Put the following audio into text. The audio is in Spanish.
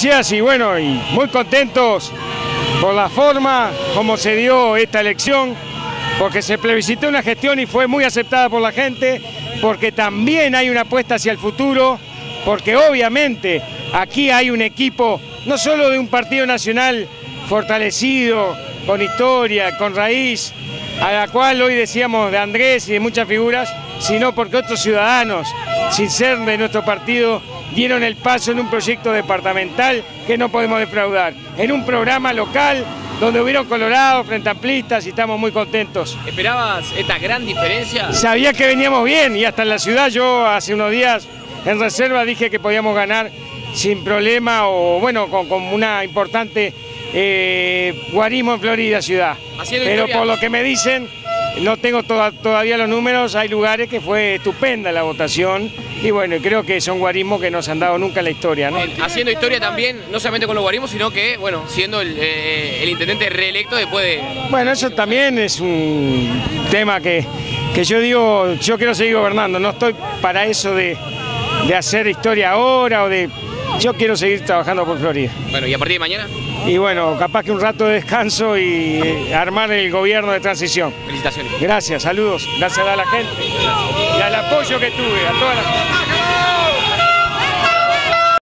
gracias y bueno, y muy contentos por la forma como se dio esta elección, porque se plebiscitó una gestión y fue muy aceptada por la gente, porque también hay una apuesta hacia el futuro, porque obviamente aquí hay un equipo, no solo de un partido nacional fortalecido, con historia, con raíz, a la cual hoy decíamos de Andrés y de muchas figuras, sino porque otros ciudadanos, sin ser de nuestro partido, dieron el paso en un proyecto departamental que no podemos defraudar, en un programa local donde hubieron colorados, frente amplistas y estamos muy contentos. ¿Esperabas esta gran diferencia? Sabía que veníamos bien y hasta en la ciudad yo hace unos días en reserva dije que podíamos ganar sin problema o bueno, con una importante guarismo en Florida ciudad. Pero por lo que me dicen, no tengo todavía los números, hay lugares que fue estupenda la votación y bueno, creo que son guarismos que no se han dado nunca en la historia, ¿no? Haciendo historia también, no solamente con los guarismos, sino que, bueno, siendo el intendente reelecto después de... Bueno, eso también es un tema que yo digo, yo quiero seguir gobernando, no estoy para eso de hacer historia ahora o de... Yo quiero seguir trabajando por Florida. Bueno, ¿y a partir de mañana? Y bueno, capaz que un rato de descanso y armar el gobierno de transición. Felicitaciones. Gracias, saludos, gracias a la gente y al apoyo que tuve, a toda la gente.